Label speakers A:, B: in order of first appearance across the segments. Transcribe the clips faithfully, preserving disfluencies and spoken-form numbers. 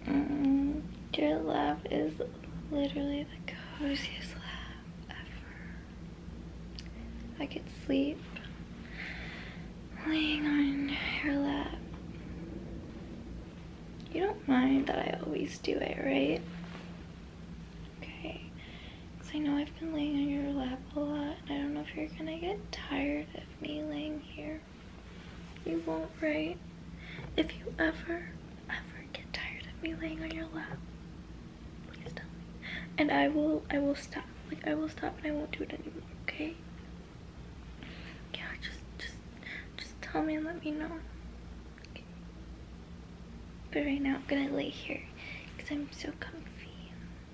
A: Mm, your lap is literally the coziest lap ever. I could sleep laying on your lap. You don't mind that I always do it, right? Okay. Because I know I've been laying on your lap a lot, and I don't know if you're gonna get tired of me laying here. You won't, right? If you ever, ever get tired of me laying on your lap, please tell me. And I will, I will stop. Like, I will stop and I won't do it anymore, okay? Yeah, just, just, just tell me and let me know. Okay. But right now, I'm gonna lay here because I'm so comfy.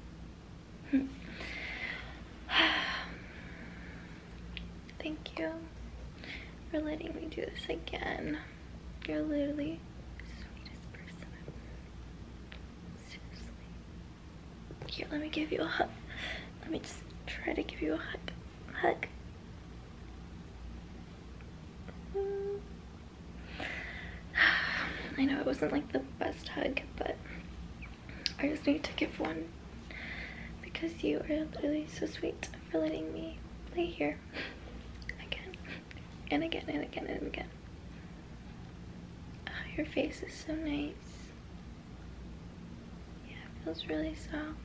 A: Thank you for letting me do this again. You're literally the sweetest person ever. Seriously. Here, let me give you a hug. Let me just try to give you a hug. Hug. I know it wasn't like the best hug, but I just need to give one because you are literally so sweet for letting me lay here again and again and again and again. Oh, your face is so nice. Yeah, it feels really soft.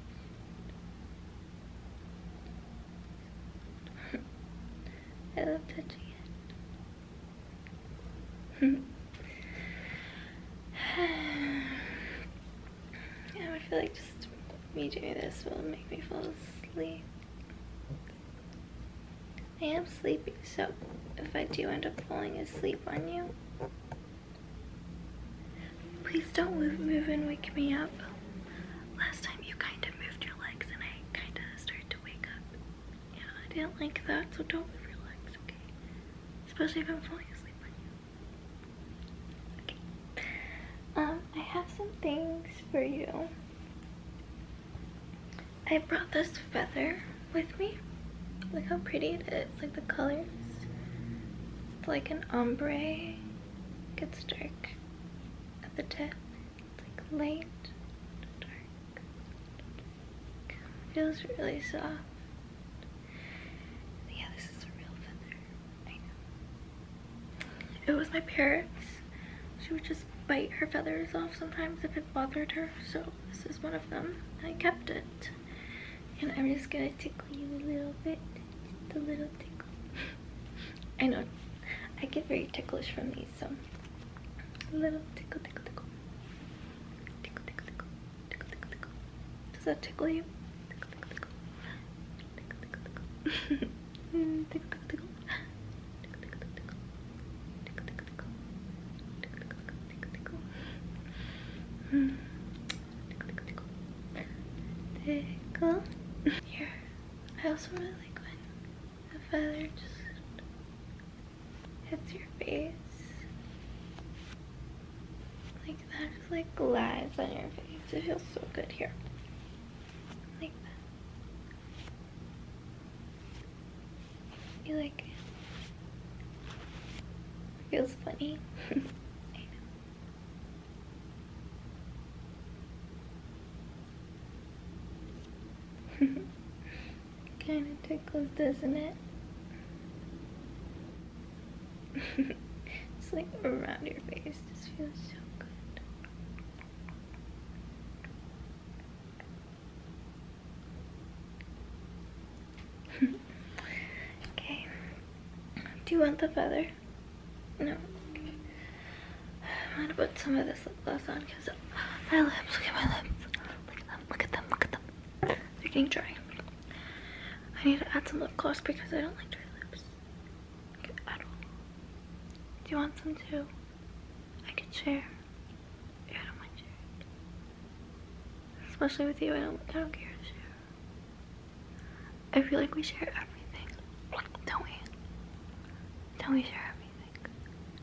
A: I love touching it. Yeah, I feel like just me doing this will make me fall asleep. I am sleepy, so if I do end up falling asleep on you, please don't move, move and wake me up. Last time you kind of moved your legs and I kind of started to wake up. Yeah, I didn't like that, so don't move your legs, okay? Especially if I'm falling asleep on you. Okay. Um, I have some things for you. I brought this feather with me. Look how pretty it is, like the colors. It's like an ombre. It gets dark at the tip. It's like light, dark. Feels really soft. Yeah, this is a real feather. I know. It was my parents. She would just bite her feathers off sometimes if it bothered her. So this is one of them. And I kept it. And I'm just gonna tickle you a little bit. Just a little tickle. I know. I get very ticklish from these, so a little tickle, tickle, tickle. Tickle, tickle, tickle. Tickle, tickle, tickle. Does that tickle you? Tickle, tickle, tickle. Tickle, tickle, tickle. Tickle, tickle, tickle. Tickle, tickle, tickle. Tickle, tickle, tickle. Tickle, tickle, tickle, tickle. Hmm. Tickle, tickle, tickle. Tickle. Here. I also really like when the feather just hits your face. Like that, just like glides on your face. It feels so good here. Like that. You like it? Feels funny. I know. Kind of tickles, doesn't it? It's like around your face. This feels so good. Okay. Do you want the feather? No. Okay. I'm gonna put some of this lip gloss on because my lips, look at my lips. Look at them, look at them, look at them. They're getting dry. I need to add some lip gloss because I don't like dry lips. Okay, at all. Do you want some too? I could share. Yeah, I don't mind sharing. Especially with you, I don't I don't care to share. I feel like we share everything. Don't we? Don't we share everything?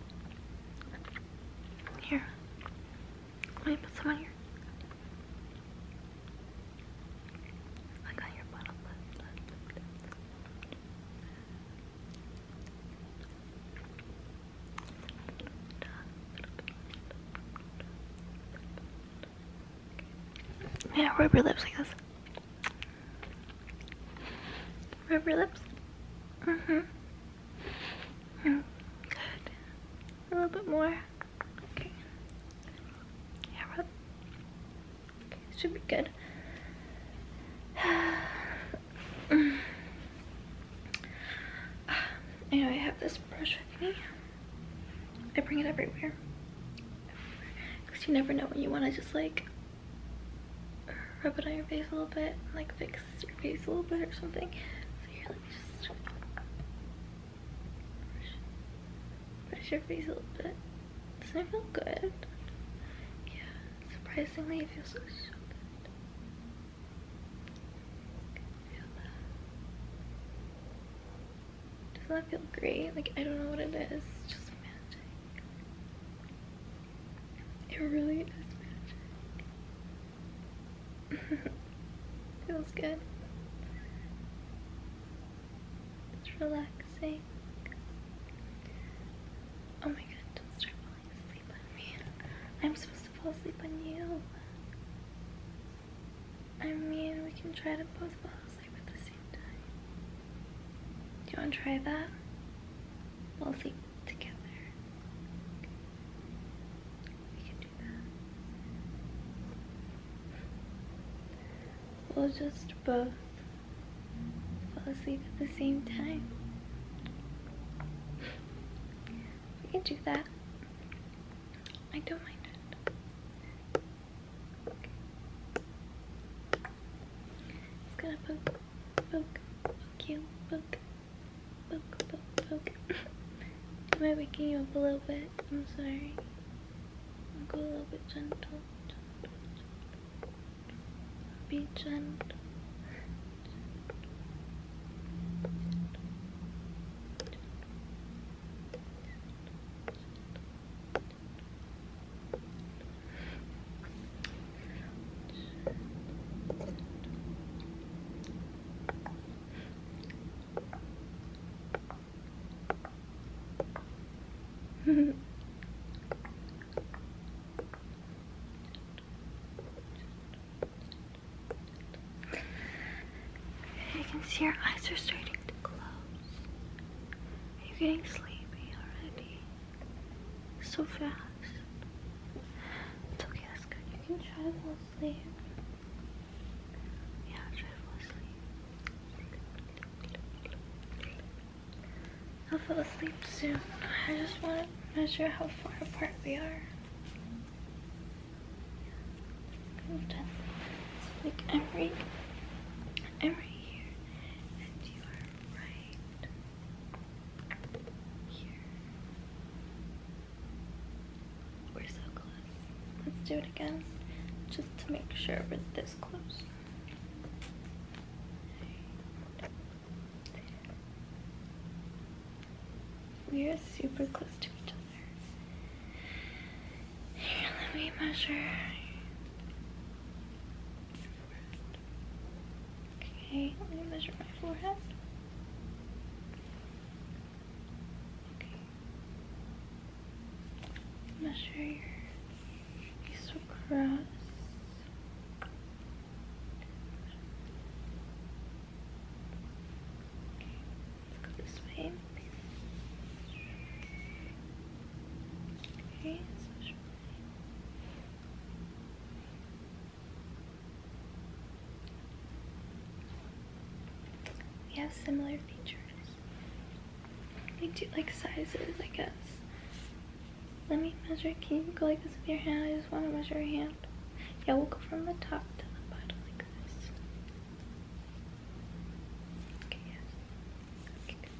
A: Here. Let me put some on your like on your bottom lip. Yeah, rub your lips like this. Rub your lips. Mm-hmm. Mm, good. A little bit more. Okay. Yeah, rub. Okay, should be good. I know I have this brush with me. I bring it everywhere. Because you never know when you want to just like rub it on your face a little bit, like fix your face a little bit or something. So here, let me just brush, brush your face a little bit. Doesn't it feel good? Yeah, surprisingly it feels so, so good. Feel that. Doesn't that feel great? Like, I don't know what it is. It's just magic. It really is magic. Feels good. It's relaxing. Oh my god, don't start falling asleep on me. I'm supposed to fall asleep on you. I mean, we can try to both fall asleep at the same time. Do you want to try that? We'll sleep together. We can do that. We'll just both fall asleep at the same time. We can do that. I don't mind it. Okay. Just gonna poke, poke, poke you, poke, poke, poke, poke. Am I waking you up a little bit? I'm sorry. I'll go a little bit gentle. gentle, gentle. Be gentle. I can see your eyes are starting to close. Are you getting sleepy already? So fast. It's okay, that's good. You can try to fall asleep. Yeah, try to fall asleep. I'll fall asleep soon. I just want to measure how far apart we are. Kind of gently. It's like I'm right, I'm right here, and you are right here. We're so close. Let's do it again, just to make sure we're this close. We are super close to each other. Here, let me measure. Okay, let me measure my forehead. Okay. Measure your face across. Okay, let's go this way. Okay, so we have similar features. We do like sizes, I guess. Let me measure. Can you go like this with your hand? I just want to measure your hand. Yeah, we'll go from the top to the bottom like this. Okay, yes. Okay, good.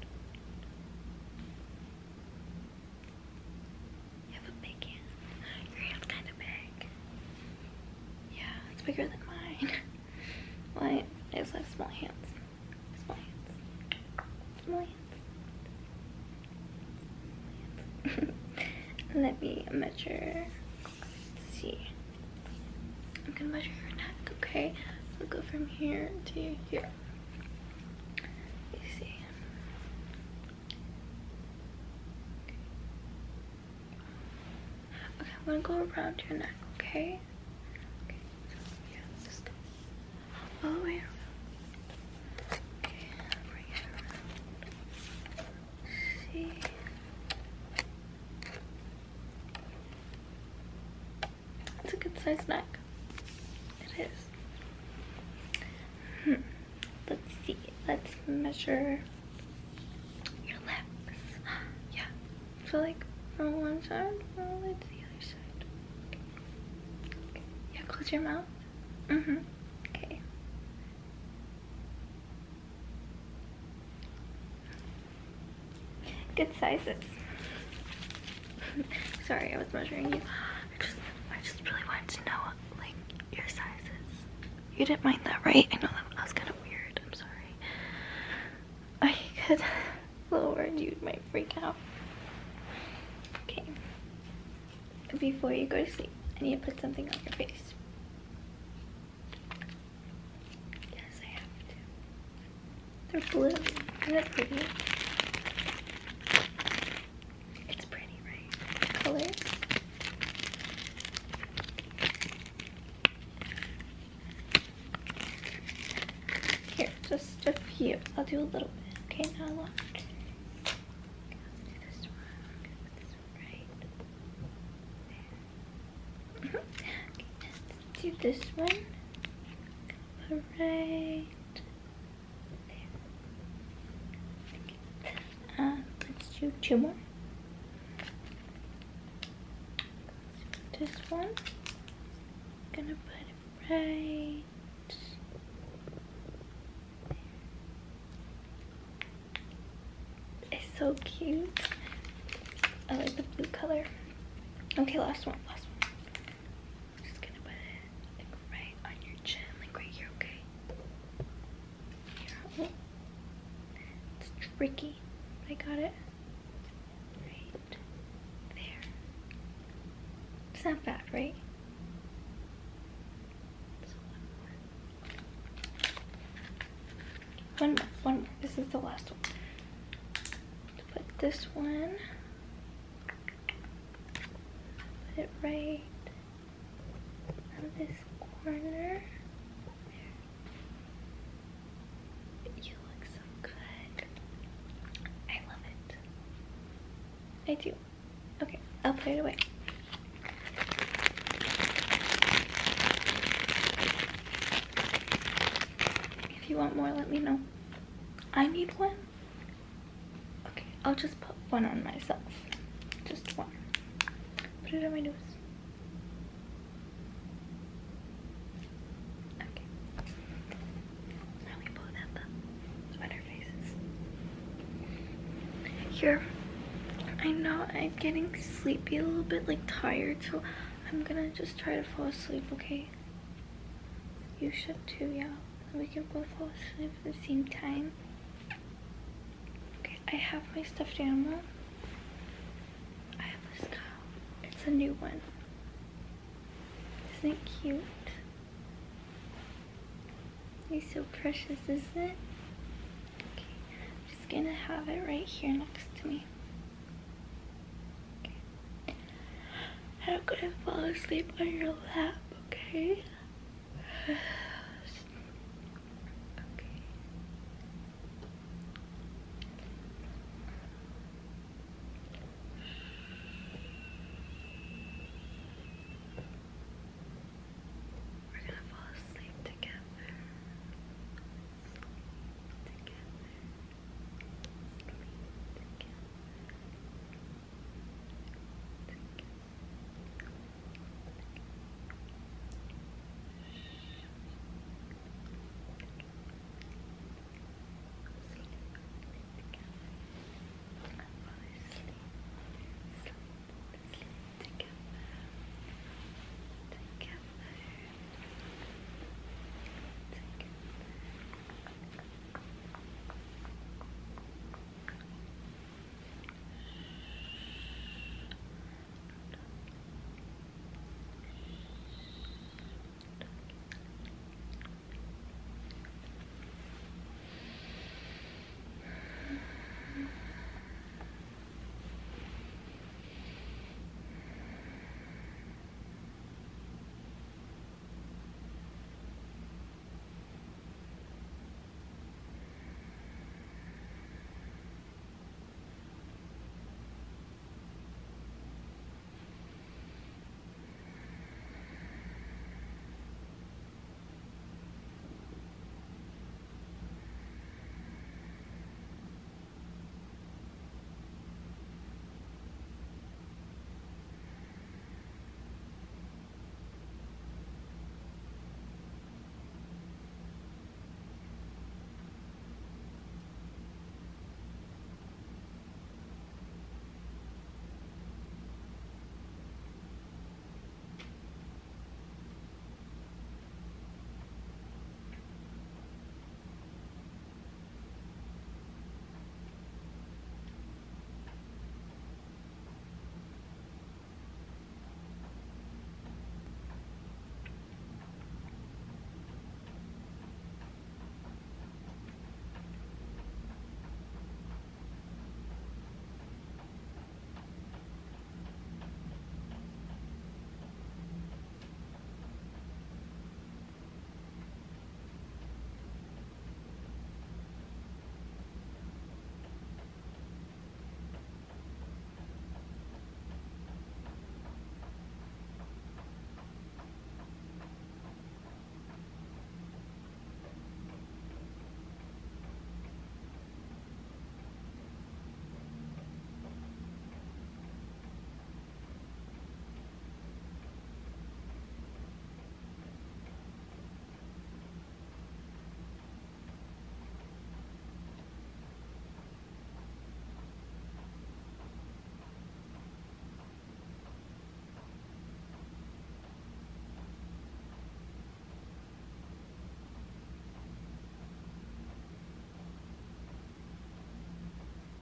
A: You have a big hand. Your hand's kind of big. Yeah, it's bigger than mine. Well, I just have small hands. Small hands. Small hands. Let me measure. Let's see. I'm gonna measure your neck, okay? So go from here to here. You see. Okay, I'm gonna go around your neck, okay? Okay, so yeah, let's just go all the way around. Okay, bring it around. See. It's a good sized neck. It is. Hmm. Let's see. Let's measure your lips. Yeah. So like from one side, all the way to the other side. Okay. Okay. Yeah, close your mouth. Mm-hmm. Okay. Good sizes. Sorry, I was measuring you. I just I just really wanted to know like your sizes. You didn't mind that, right? I know that was kind of weird. I'm sorry. I could lower and you might freak out. Okay. Before you go to sleep, I need to put something on your face. Yes, I have to. They're blue. Isn't it pretty? It's pretty, right? Colors. Here, just a few. I'll do a little bit. Okay, now look. Okay, let's do this one. I'm gonna put this one right there. Mm-hmm. Okay, let's do this one. Put it right there. Uh, let's do two more. Let's do this one. Gonna put it right. So cute. I like the blue color. Okay, last one, last one. I'm just gonna put it like right on your chin, like right here, okay? Here. Oh. It's tricky. I got it. Right there. It's not bad, right? So one more. One more, one more. This is the last one. Put this one, put it right on this corner. There. You look so good. I love it. I do. Okay, I'll put it away. If you want more, let me know. I need one. I'll just put one on myself. Just one. Put it on my nose. Okay. Now we both have the sweater faces. Here. I know I'm getting sleepy a little bit, like tired, so I'm gonna just try to fall asleep, okay? You should too, yeah. We can both fall asleep at the same time. I have my stuffed animal. I have this cow. It's a new one. Isn't it cute? He's so precious, isn't it? Okay, I'm just gonna have it right here next to me. Okay. And I'm gonna fall asleep on your lap, okay?